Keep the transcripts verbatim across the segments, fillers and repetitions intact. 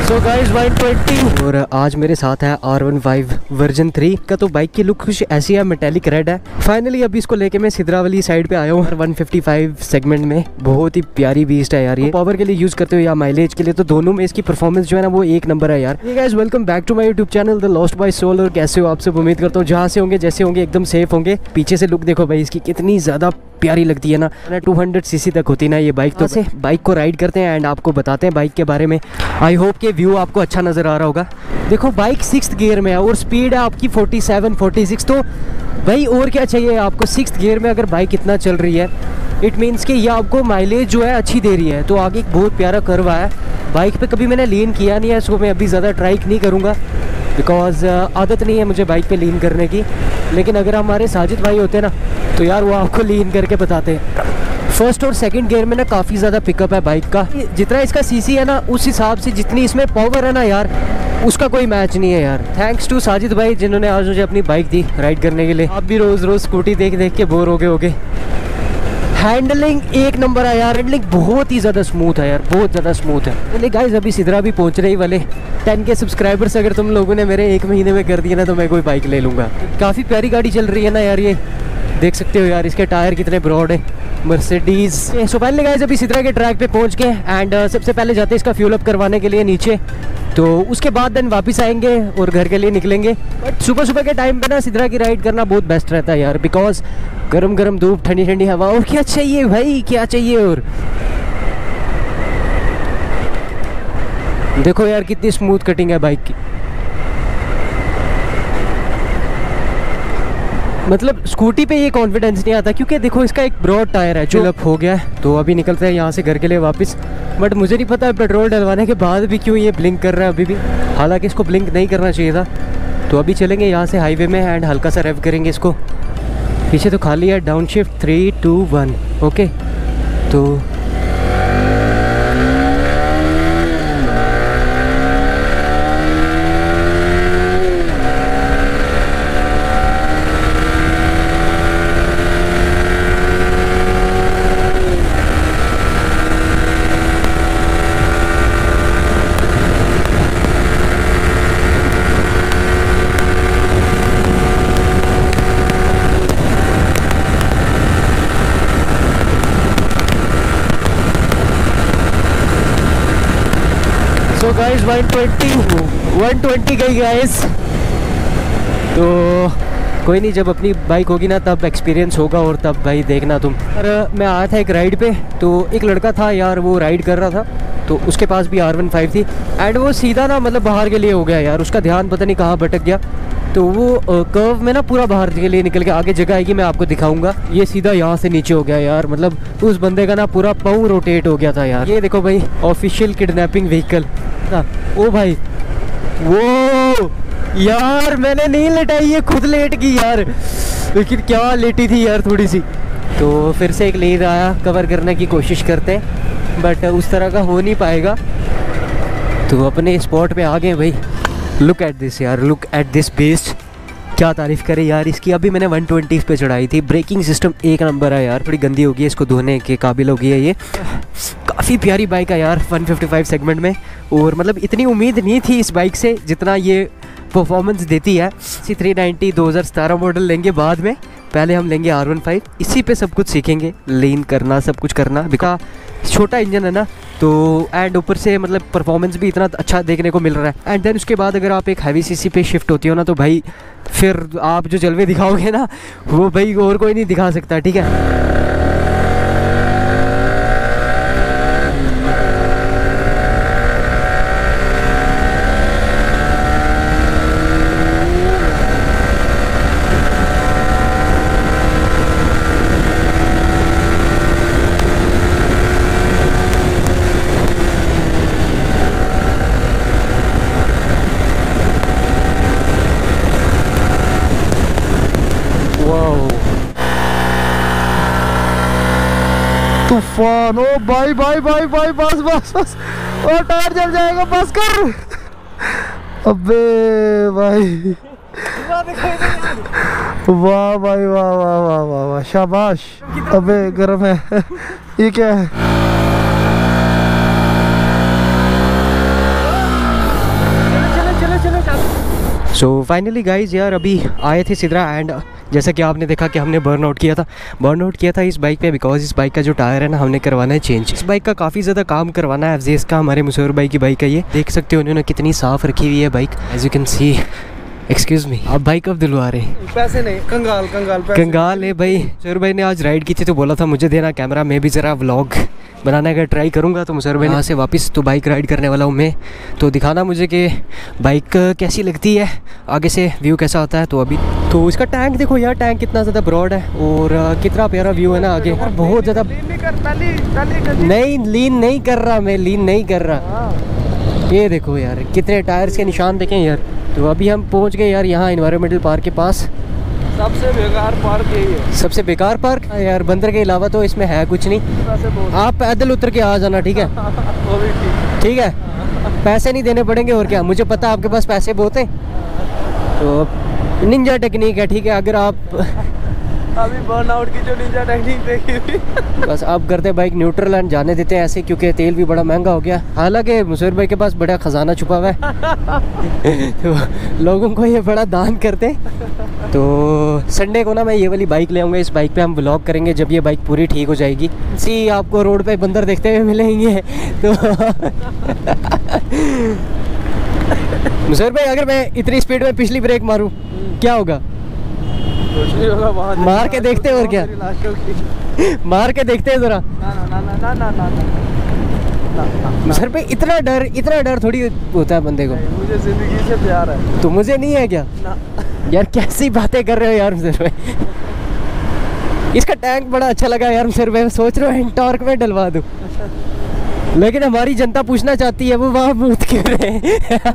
सो guys one twenty और आज मेरे साथ है R one five version three का। तो बाइक की लुक कुछ ऐसी है, मेटेलिक रेड है। फाइनली अभी इसको लेके मैं सिद्रा वाली साइड पे आया हूँ वन फिफ्टी फाइव सेगमेंट में। बहुत ही प्यारी बीस्ट है यार ये, पावर के लिए यूज करते हो या माइलेज के लिए, तो दोनों में इसकी परफॉर्मेंस जो है ना वो एक नंबर है यार। Guys welcome back to my YouTube channel the lost by soul. और कैसे हो आप सब? उम्मीद करता हूँ जहाँ से होंगे जैसे होंगे एकदम सेफ होंगे। पीछे से लुक देखो भाई इसकी, कितनी ज्यादा प्यारी लगती है ना। टू हंड्रेड सीसी तक होती है ना ये बाइक। तो से बाइक को राइड करते हैं एंड आपको बताते हैं बाइक के बारे में। आई होप के व्यू आपको अच्छा नज़र आ रहा होगा। देखो बाइक सिक्स्थ गियर में है और स्पीड है आपकी फोर्टी सेवन फोर्टी सिक्स। तो भाई और क्या चाहिए आपको? सिक्स्थ गियर में अगर बाइक इतना चल रही है, इट मीन्स कि ये आपको माइलेज जो है अच्छी दे रही है। तो आगे एक बहुत प्यारा कर्व है बाइक पे। कभी मैंने लीन किया नहीं है, इसको मैं अभी ज़्यादा ट्राई नहीं करूँगा बिकॉज आदत नहीं है मुझे बाइक पे लीन करने की। लेकिन अगर हमारे साजिद भाई होते ना तो यार वो आपको लीन करके बताते हैं। फर्स्ट और सेकंड गियर में ना काफ़ी ज़्यादा पिकअप है बाइक का। जितना इसका सीसी है ना उस हिसाब से जितनी इसमें पावर है ना यार, उसका कोई मैच नहीं है यार। थैंक्स टू साजिद भाई जिन्होंने आज मुझे अपनी बाइक दी राइड करने के लिए। आप भी रोज़ रोज़ स्कूटी देख देख के बोर हो गए होगे। हैंडलिंग एक नंबर है यार, हैंडलिंग बहुत ही ज़्यादा स्मूथ है यार, बहुत ज़्यादा स्मूथ है। चलिए गाइस अभी सिद्रा भी पहुंच रही वाले। टेन के सब्सक्राइबर्स अगर तुम लोगों ने मेरे एक महीने में कर दिए ना तो मैं कोई बाइक ले लूँगा। काफ़ी प्यारी गाड़ी चल रही है ना यार, ये देख सकते हो यार इसके टायर कितने ब्रॉड है, मर्सिडीज। सो पहले गाइस अभी सिद्रा के ट्रैक पे पहुंच के एंड uh, सबसे पहले जाते हैं इसका फ्यूल अप करवाने के लिए नीचे। तो उसके बाद देन वापस आएंगे और घर के लिए निकलेंगे। बट सुबह सुबह के टाइम पे ना सिद्रा की राइड करना बहुत बेस्ट रहता है यार, बिकॉज गरम गरम धूप, ठंडी ठंडी हवा, और क्या चाहिए भाई, क्या चाहिए। और देखो यार कितनी स्मूथ कटिंग है बाइक की। मतलब स्कूटी पे ये कॉन्फिडेंस नहीं आता क्योंकि देखो इसका एक ब्रॉड टायर है जो अप हो गया है। तो अभी निकलते हैं यहाँ से घर के लिए वापस। बट मुझे नहीं पता पेट्रोल डलवाने के बाद भी क्यों ये ब्लिंक कर रहा है अभी भी। हालांकि इसको ब्लिंक नहीं करना चाहिए था। तो अभी चलेंगे यहाँ से हाईवे में एंड हल्का सा रेव करेंगे इसको। पीछे तो खाली है। Down shift three two one okay. तो so guys one twenty one twenty गई गाइस। तो कोई नहीं, जब अपनी बाइक होगी ना तब एक्सपीरियंस होगा और तब भाई देखना तुम। और मैं आया था एक राइड पे, तो एक लड़का था यार वो राइड कर रहा था, तो उसके पास भी आर वन फाइव थी एंड वो सीधा ना मतलब बाहर के लिए हो गया यार। उसका ध्यान पता नहीं कहाँ भटक गया। तो वो कर्व में ना पूरा बाहर के लिए निकल गया। आगे जगह आएगी मैं आपको दिखाऊंगा। ये सीधा यहाँ से नीचे हो गया यार। मतलब उस बंदे का ना पूरा पाँव रोटेट हो गया था यार। ये देखो भाई ऑफिशियल किडनैपिंग व्हीकल। ओ भाई वो यार मैंने नहीं लेटाई, ये खुद लेट गई यार। लेकिन क्या लेटी थी यार थोड़ी सी। तो फिर से एक लीड आया, कवर करने की कोशिश करते हैं बट उस तरह का हो नहीं पाएगा। तो अपने स्पॉट पे आ गए भाई। लुक एट दिस यार, लुक एट दिस बेस्ट। क्या तारीफ़ करे यार इसकी। अभी मैंने वन ट्वेंटी पे चढ़ाई थी। ब्रेकिंग सिस्टम एक नंबर है यार। थोड़ी गंदी होगी, इसको धोने के काबिल होगी है ये। काफ़ी प्यारी बाइक है यार वन फिफ्टी फाइव सेगमेंट में। और मतलब इतनी उम्मीद नहीं थी इस बाइक से जितना ये परफॉर्मेंस देती है। सी थ्री नाइन्टी दो हज़ार सतारह मॉडल लेंगे बाद में, पहले हम लेंगे आर वन फाइव। इसी पे सब कुछ सीखेंगे, लीन करना, सब कुछ करना। बिकॉज छोटा इंजन है ना, तो एंड ऊपर से मतलब परफॉर्मेंस भी इतना अच्छा देखने को मिल रहा है। एंड देन उसके बाद अगर आप एक हैवी सीसी पे शिफ्ट होती हो ना तो भाई फिर आप जो जलवे दिखाओगे ना वो भाई और कोई नहीं दिखा सकता, ठीक है। तूफान। ओ भाई भाई भाई भाई बस बस बस, ओ टायर जल जाएगा, बस कर। अबे भाई वाह भाई वाह वाह वाह वाह वाह, शाबाश। अबे गर्म है। ये क्या है? सो फाइनली गाइज यार अभी आए थे सिद्रा एंड जैसा कि आपने देखा कि हमने बर्न आउट किया था बर्न आउट किया था इस बाइक पे बिकॉज इस बाइक का जो टायर है ना हमने करवाना है चेंज। इस बाइक का काफ़ी ज़्यादा काम करवाना है। एफजेस का हमारे मुसौर भाई की बाइक है, ये देख सकते हो उन्होंने कितनी साफ़ रखी हुई है bike as you can see. Excuse me, आप बाइक कब दिलवा रहे हैं? पैसे नहीं, कंगाल कंगाल पैसे कंगाल है भाई। मुसौर भाई ने आज राइड की थी तो बोला था मुझे देना कैमरा, मैं भी ज़रा व्लॉग बनाने का ट्राई करूँगा। तो मुसौर भाई यहाँ से वापस तो बाइक राइड करने वाला हूँ मैं, तो दिखाना मुझे कि बाइक कैसी लगती है, आगे से व्यू कैसा आता है। तो अभी तो इसका टैंक देखो यार, टैंक कितना ज़्यादा ब्रॉड है और कितना प्यारा व्यू है ना आगे, बहुत ज़्यादा। नहीं लीन नहीं कर रहा मैं, लीन नहीं कर रहा। ये देखो यार कितने टायर्स के निशान देखें यार। तो अभी हम पहुंच गए यार यहाँ इन्वायरमेंटल पार्क के पास। सबसे बेकार पार्क यही है। सबसे बेकार पार्क यार, बंदर के अलावा तो इसमें है कुछ नहीं। आप पैदल उतर के आ जाना, ठीक है? वो भी ठीक ठीक है, पैसे नहीं देने पड़ेंगे और क्या, मुझे पता है आपके पास पैसे बहुत हैं। तो निंजा टेक्निक है, ठीक है? अगर आप अभी बर्नआउट की जो निंजा टेक्निक देखी थी बस अब करते बाइक न्यूट्रल एंड जाने देते हैं ऐसे, क्योंकि तेल भी बड़ा महंगा हो गया। हालांकि मुसौर भाई के पास बड़ा खजाना छुपा हुआ है तो लोगों को ये बड़ा दान करते। तो संडे को ना मैं ये वाली बाइक ले आऊँगा, इस बाइक पे हम व्लॉग करेंगे जब ये बाइक पूरी ठीक हो जाएगी। सी आपको रोड पे बंदर देखते हुए मिलेंगे तो मुसौर भाई अगर मैं इतनी स्पीड में पिछली ब्रेक मारूँ क्या होगा? मार के देखते और क्या, मार के देखते हैं जरा। सर पे इतना डर इतना डर थोड़ी होता है बंदे को। मुझे जिंदगी से प्यार है। तो मुझे नहीं है क्या? यार कैसी बातें कर रहे हो यार सर भाई। इसका टैंक बड़ा अच्छा लगा यार सर भाई, सोच रहा हूँ टॉर्क में डलवा दूँ, लेकिन हमारी जनता पूछना चाहती है वो वहाँ मूत क्यों रहे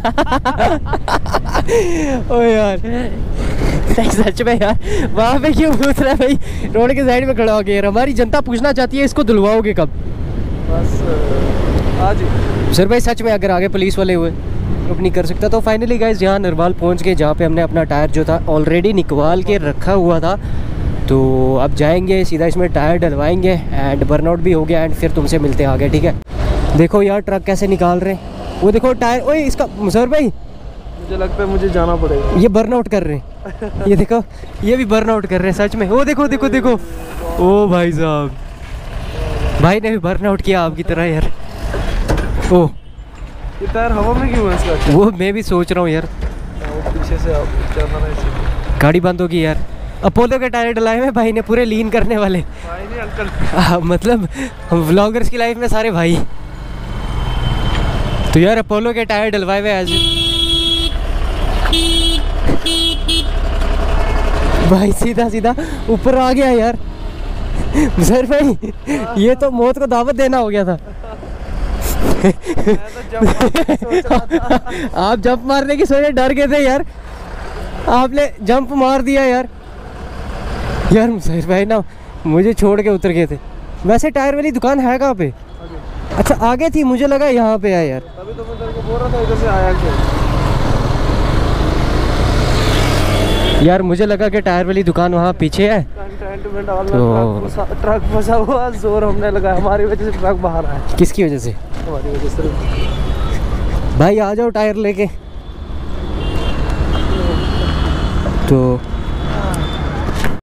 ओ यार सच में यार वहाँ पे क्यों पूछ रहा है भाई, रोड के साइड में खड़ा हो गया यार। हमारी जनता पूछना चाहती है इसको धुलवाओगे कब? बस आज सर भाई सच में अगर आगे पुलिस वाले हुए अब नहीं कर सकता। तो फाइनली गाइस यहाँ नरवाल पहुँच गए, जहाँ पे हमने अपना टायर जो था ऑलरेडी निकवाल के रखा हुआ था। तो अब जाएंगे सीधा इसमें टायर डलवाएंगे एंड बर्नआउट भी हो गया एंड फिर तुमसे मिलते हैं आगे, ठीक है? देखो यार ट्रक कैसे निकाल रहे हैं, वो देखो टायर। ओए इसका मुसौर भाई मुझे लगता है मुझे जाना पड़ेगा। ये बर्नआउट कर रहे हैं ये देखो, ये भी बर्नआउट कर रहे हैं सच में। वो देखो देखो देखो, ओ भाई साहब, भाई ने भी बर्नआउट किया आपकी तरह यार। ओ ये टायर हवा में क्यों है इसका? वो मैं भी सोच रहा हूँ यार, पीछे से आप चलना है। गाड़ी बंद होगी यार। अपोलो के टायर डलाए हुए भाई ने, पूरे लीन करने वाले भाई नहीं अंकल। आ, मतलब हम व्लॉगर्स की लाइफ में सारे भाई। तो यार अपोलो के टायर डलवाए हुए आज भाई, सीधा सीधा ऊपर आ गया यार सर भाई। ये तो मौत को दावत देना हो गया था आप जंप मारने की सोचे डर गए थे यार, आपने जंप मार दिया यार। यार मुसैर भाई ना मुझे छोड़ के उतर गए थे। वैसे टायर वाली दुकान है कहाँ पे? अच्छा आगे थी, मुझे लगा यहाँ पे है यार। तभी तो मैं तेरे को बोल रहा था इधर से आया क्यों। यार मुझे लगा कि टायर वाली दुकान वहाँ पीछे है। तो ट्रक फंसा हुआ, जोर हमने लगाया, हमारी वजह से ट्रक बाहर आया। किसकी वजह से? हमारी वजह से। भाई आ जाओ टायर लेके। तो